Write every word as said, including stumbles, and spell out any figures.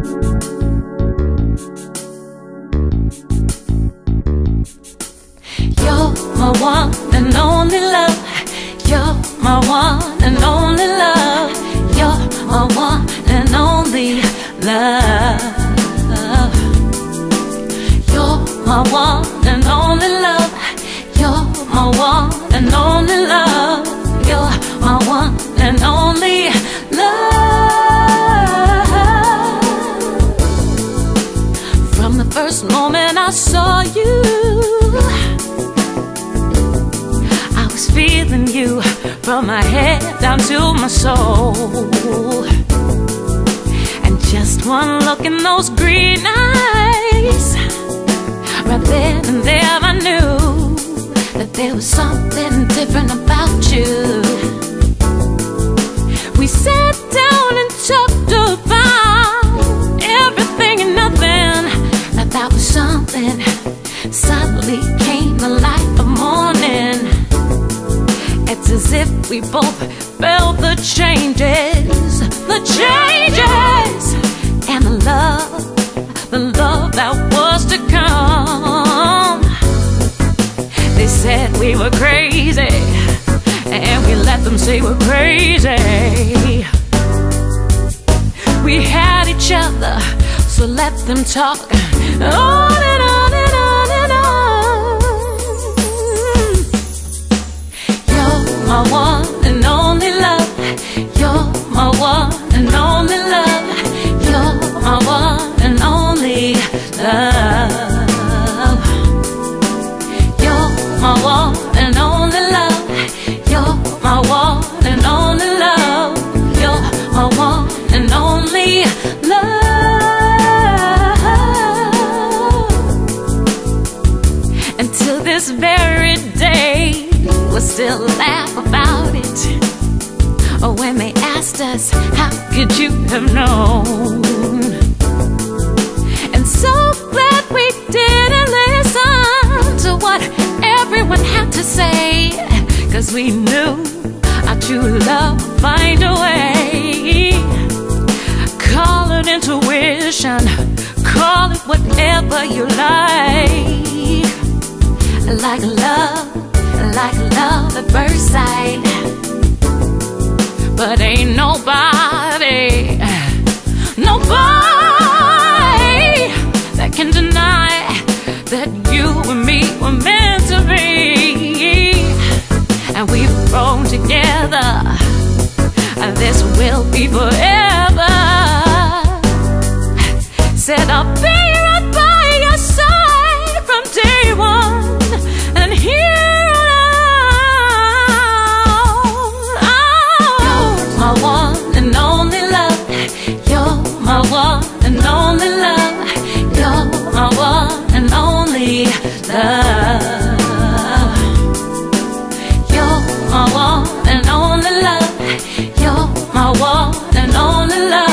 You're my one and only love. You're my one and only love. You're my one and only love. You're my one and only love. You're my one and only love. You're my one and only love. From the first moment I saw you, I was feeling you from my head down to my soul. And just one look in those green eyes, right then and there I knew that there was something different about you. We sat down and talked about everything and nothing. Now that was something suddenly came the light of morning. It's as if we both felt the changes, the changes, and the love, the love that was to come. They said we were crazy, and we let them say we're crazy. We had each other, so let them talk on and on and on and on. You're my one and only love. You're my one and only love. You're my one and only love. You're my one and only love. You're my one and only love. You're my one and only love. Until this very day, we'll still laugh about it. Or when they asked us, how could you have known? And so glad we didn't listen to what everyone had to say, 'cause we knew our true love would find a way. Call it intuition, call it whatever you like. Like love, like love at first sight. But ain't nobody, nobody that can deny that you and me were meant to be. And we've grown together, and this will be forever. Said I'll be right by your side from day one, and here on out. You're my one and only love. You're my one and only love. You're my one and only love. You're my one and only love. You're my one and only love.